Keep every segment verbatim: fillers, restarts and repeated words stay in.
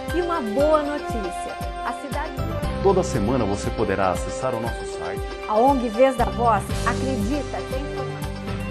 E uma boa notícia, a cidade... Toda semana você poderá acessar o nosso site. A O N G Vez da Voz acredita que a informação...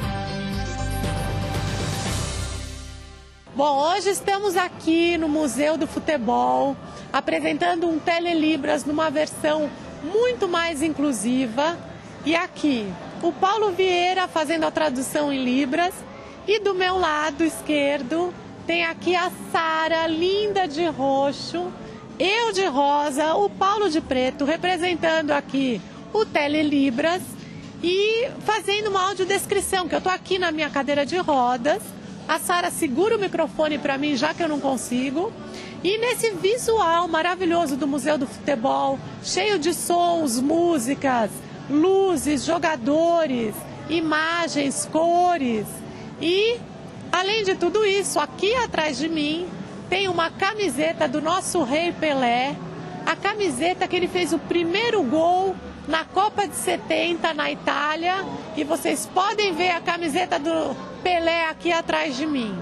Bom, hoje estamos aqui no Museu do Futebol, apresentando um Telelibras numa versão muito mais inclusiva. E aqui, o Paulo Vieira fazendo a tradução em Libras. E do meu lado esquerdo, tem aqui a Sara, linda de roxo, eu de rosa, o Paulo de preto, representando aqui o Telelibras e fazendo uma audiodescrição, que eu estou aqui na minha cadeira de rodas. A Sara segura o microfone para mim, já que eu não consigo. E nesse visual maravilhoso do Museu do Futebol, cheio de sons, músicas, luzes, jogadores, imagens, cores. E, além de tudo isso, aqui atrás de mim tem uma camiseta do nosso rei Pelé, a camiseta que ele fez o primeiro gol na Copa de setenta na Itália. E vocês podem ver a camiseta do Pelé aqui atrás de mim.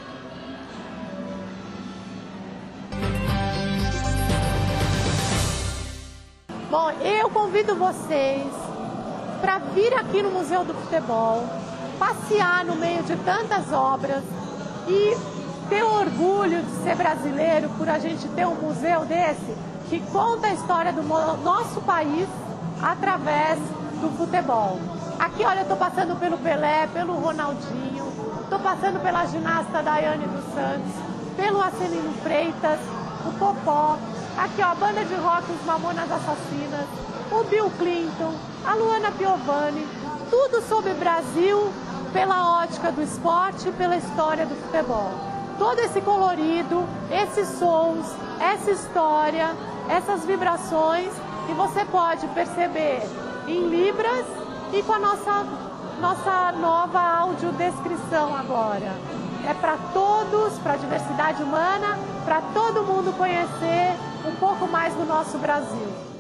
Bom, eu convido vocês para vir aqui no Museu do Futebol, passear no meio de tantas obras e ter orgulho de ser brasileiro por a gente ter um museu desse que conta a história do nosso país através do futebol. Aqui, olha, eu estou passando pelo Pelé, pelo Ronaldinho, estou passando pela ginasta Daiane dos Santos, pelo Acelino Freitas, o Popó, aqui, ó, a banda de rock Os Mamonas Assassinas, o Bill Clinton, a Luana Piovani, tudo sobre Brasil pela ótica do esporte e pela história do futebol. Todo esse colorido, esses sons, essa história, essas vibrações, que você pode perceber em Libras e com a nossa, nossa nova audiodescrição agora. É para todos, para a diversidade humana, para todo mundo conhecer um pouco mais do nosso Brasil.